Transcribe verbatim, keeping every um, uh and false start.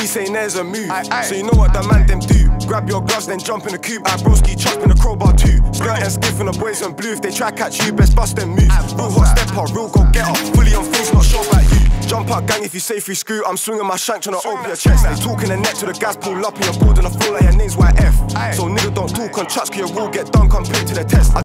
saying there's a move, so you know what the man them do. Grab your gloves, then jump in the coupe. I broski chop in the crowbar too. Skirt and skiff in the boys in blue. If they try catch you, best bust them move. Real hot step up, real go get up. Fully on things, not sure about you. Jump out gang if you say free screw. I'm swinging my shank trying to open your chest. They talking the net to the gas, pull up in your board and I feel like your name's Y F. So nigga don't talk on tracks, cause your will get done, come play to the test.